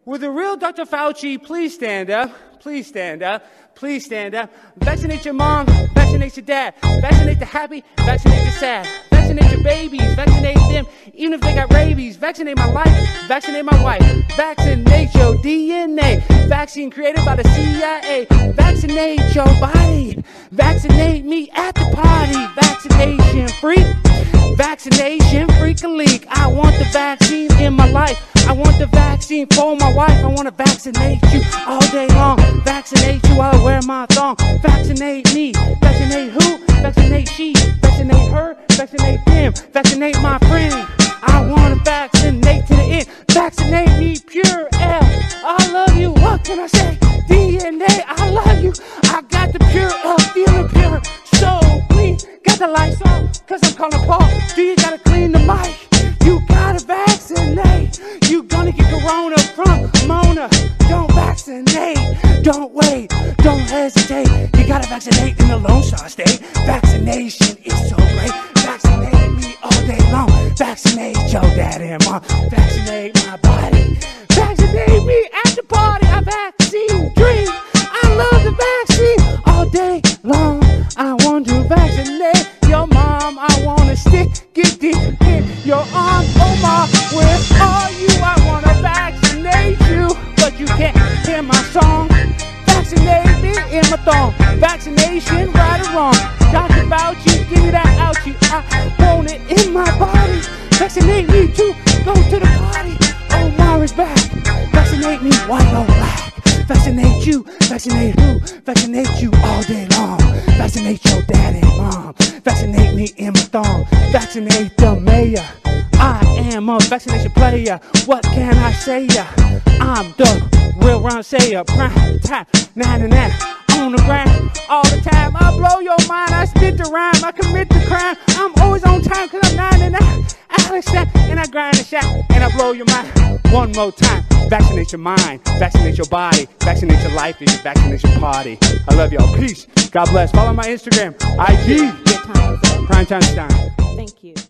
Will the real Dr. Fauci please stand up? Please stand up. Please stand up. Vaccinate your mom. Vaccinate your dad. Vaccinate the happy. Vaccinate the sad. Vaccinate your babies. Vaccinate them. Even if they got rabies. Vaccinate my life. Vaccinate my wife. Vaccinate your DNA. Vaccine created by the CIA. Vaccinate your body. Vaccinate me at the party. Vaccination free. Vaccination freak a leak. I want the vaccine in my life. I want the vaccine for my wife. I want to vaccinate you all day long. Vaccinate you while I wear my thong. Vaccinate me. Vaccinate who? Vaccinate she. Vaccinate her. Vaccinate them. Vaccinate my friend. I want to vaccinate to the end. Vaccinate me, pure L. I love you. What can I say? DNA, I love you. I got the pure L, feeling pure. So clean. Got the lights on, cause I'm calling Paul. Do you gotta clean the mic? You gotta vaccinate. You gonna get corona from Mona. Don't vaccinate. Don't wait. Don't hesitate. You gotta vaccinate in the Lone Star State. Vaccination is so great. Vaccinate me all day long. Vaccinate your dad and mom. Vaccinate my body. Vaccinate me at the party. A vaccine dream. I love the vaccine all day long. I want to vaccinate your mom. I want to stick it deep in your arm. Oh my, where are you? I want to vaccinate you, but you can't hear my song. Vaccinate me in my thong. Vaccination, right or wrong. Dr. Fauci, give me that ouchie. I want it in my body. Vaccinate me too, go to the party. Omar is back. Vaccinate me, white or black. Vaccinate you, vaccinate who? Vaccinate you all day long. Vaccinate your dad and mom. Vaccinate me in my thong. Vaccinate the mayor. I am a vaccination player. What can I say ya? I'm the real round sayer. Prime time, 99 on the ground all the time. I blow your mind, I spit the rhyme, I commit the crime. I'm always on time cause I'm 99. Alex that, and I grind the shot, and I blow your mind. One more time. Vaccinate your mind, vaccinate your body, vaccinate your life, and your vaccination party. I love y'all. Peace. God bless. Follow my Instagram, IG. Your time is up. Prime time. Thank you.